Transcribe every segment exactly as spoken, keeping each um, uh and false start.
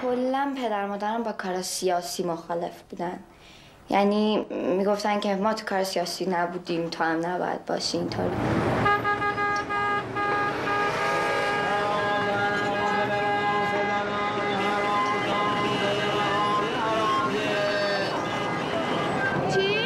کلا پدر مادرم با کار سیاسی مخالف بودن. یعنی میگفتن که ما تو کار سیاسی نبودیم تو هم نباید باشی اینطوری. چی؟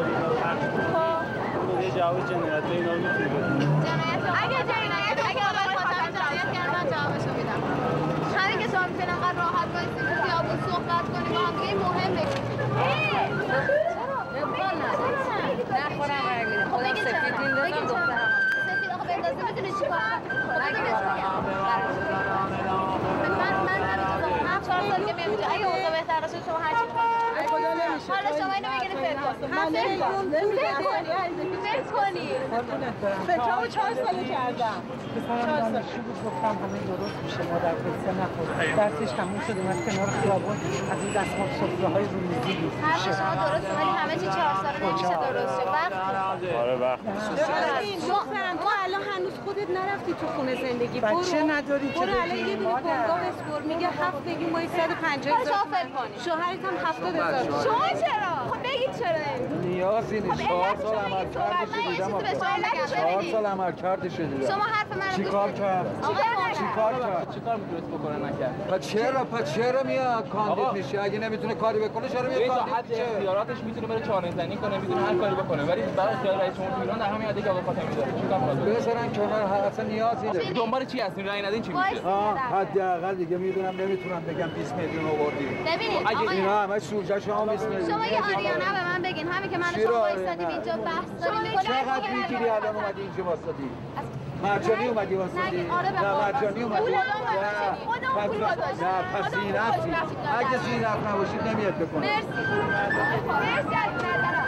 خب جواب جنایت اینا رو میتونی بدونی. اگه جنایت اگه آقای خاتمی جنایت کردن جوابشو میدم. همین که شما میتونین انقدر راحت بایستید تو خیابون صحبت کنیم با هم دیگه مهمه. امکان نداره. نخورم رنگ میده. خودم سفید میندازم دخترم. سفید آخه بندازه میتونی چیکار کنی؟ من من همین چهار سال که میام اینجا اگه اوضاع بهتر باشه شما هر چی حالا شما اینو بگیرید فکر کن. هم فکر کن. فکر کنی. فکر کنی. فکرامو چهار ساله کردم. پسرم دانشجو بود گفتم همه درست میشه مادر قصه نخور. درسش تموم شد اومد کنار خیابون از این دستمال سفره‌های رومیزی بود. حرف شما درسته ولی همه چی چهار ساله نمیشه درست شه. وقت آره وقت. دخترم تو الان هنوز خودت نرفتی تو خونه زندگی. برو. بچه نداری که برو الان یه دونه بنگاه اسپور میگه هفت بگیم ما صد و پنجاه هزار. شما فکر کنی. شوهرت هم هفتاد هزار. شما چرا؟ خب بگید چرا؟ نیازی نیست. چهار سال عملکردش دیدم. چهار سال عملکردش دیدم. شما حرف منو چی کار کرد؟ چی کار کرد؟ چی کار میتونست بکنه نکرد؟ پس چرا پس چرا میاد کاندید میشه؟ اگه نمیتونه کاری بکنه چرا میاد کاندید میشه؟ اختیاراتش میتونه بره چانه زنی کنه، میتونه هر کاری بکنه، ولی برای اختیار رئیس جمهور ایران در همین حدی که آقای خاتمی داره. چیکار می‌کنه؟ بذارن کنار اصلا نیازی نیست. دنبال چی هستین؟ رأی ندین چی میشه؟ ها حداقل دیگه میدونم نمیتونم بگم بیست میلیون آوردی. ببینید اگه اینا همه سوژه شما بیست میلیون. شما یه آریانه به من بگین همین که من شما وایسادیم اینجا بحث داریم می‌کنیم. چقدر میگیری الان اومدی اینجا واسطی؟ مرجانی اومدی واسطی؟ نه مرجانی اومدی. پول دادم. نه پس زینفتی. اگه زینف نباشید نمیاد بکنه. مرسی. مرسی از نظر